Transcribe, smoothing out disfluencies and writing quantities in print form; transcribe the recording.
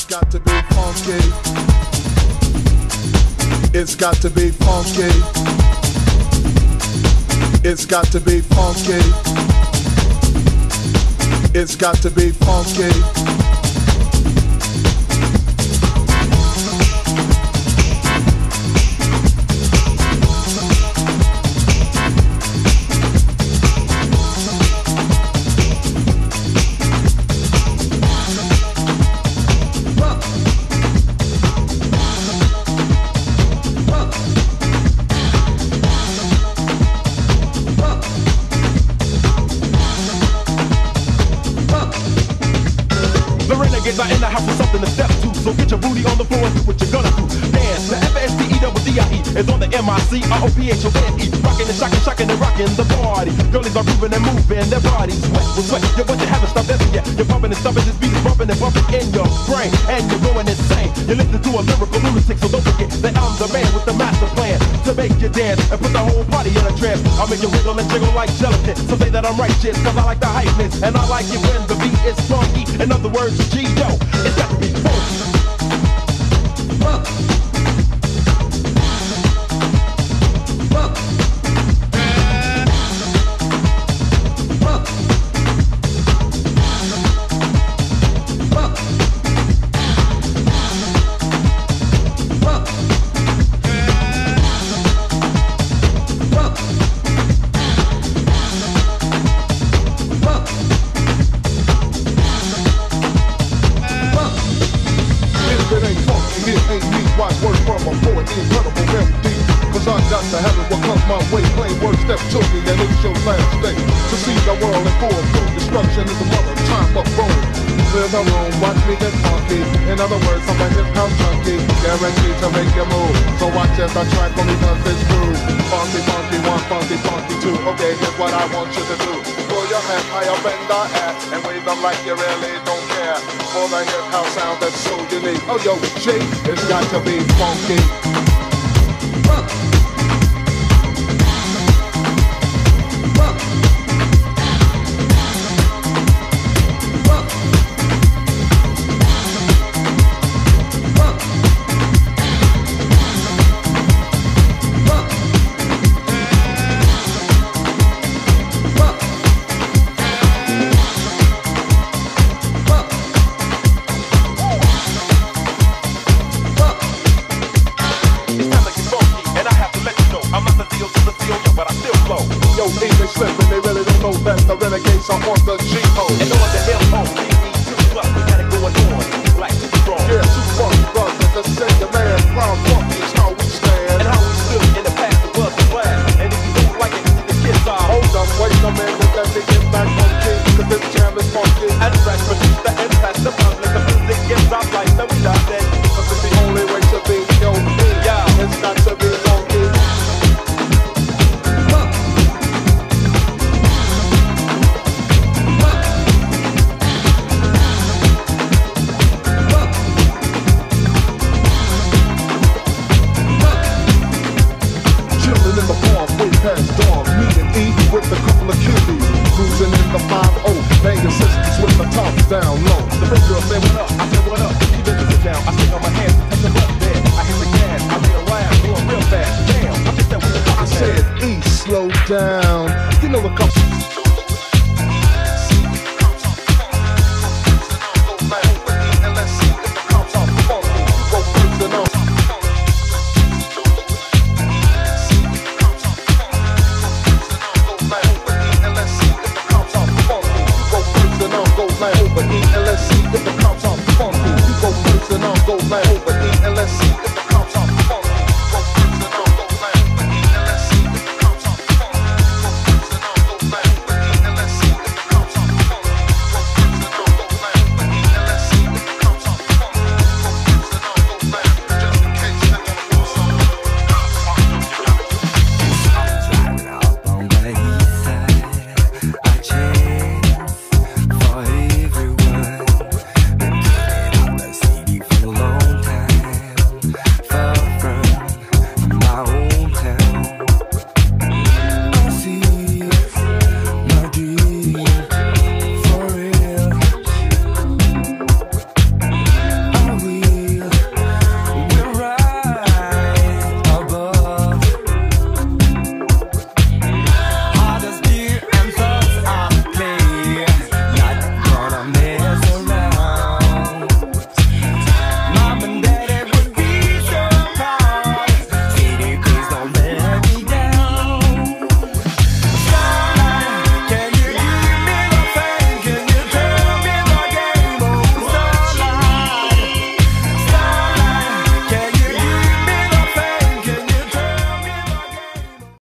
It's got to be funky. It's got to be funky. It's got to be funky. It's got to be funky. Not in the house with something to step to, so get your booty on the floor and do what you're gonna do. Dance, the F-A-S-T-E-W-D-I-E is on the M-I-C-R-O-P-H-O-N-E. Rockin' and shockin' and rockin' the party. Girlies are grooving and moving their bodies wet with sweat. Your butt you haven't stopped ever yet. You're bumping and stumping, this beat is bumping and bumping in your brain, and you're going insane. You're listening to a lyrical lunatic, so don't forget that I'm the man with the master plan to make you dance and put the whole party in a trance. I'll make you wiggle and jiggle like gelatin. So say that I'm righteous, cause I like the hypeness, and I like it when the beat is funky. In other words, G-Yo, it's got to be funky. To heaven, what comes my way, plain word step to me, and it's your last day. To see the world in full bloom, destruction is the mother, time of Rome. Clear the room, watch me get funky. In other words, I'm a hip-hop junkie, guaranteed to make you move. So watch as I track on me does this groove. Funky, funky, one, funky, funky, two. Okay, here's what I want you to do. Pull your hand higher in the air, and wave them like you really don't care. For the hip-hop sound that's so unique. Oh, yo, G, it's got to be funky. Renegades are on the G-Ho. And on the M.O.W. We got it going on. Black to strong. Yeah, two funky brothers. Let's say your man. Round funky is how we stand. And how we stood in the past it was the class. And if you don't like it, the kids are. Hold up, wait a minute. Let me get back on key. Cause this jam is funky. And track producer and pass the public. The music gives our life and we die dead. Cause it's the only way to be. Yo, me. Yeah, it's got to be funky. Past dawn, me and E with a couple of cuties, cruising in the 5-0, banging sisters with the tops down low. The first girl say what up, I said what up. She been sit down, I stick on my hands, touch the left bed. I hit the gas, I made a laugh, going real fast. Damn, I think that was the fucking I said E, slow down. You know the couple. Over E and let's see if the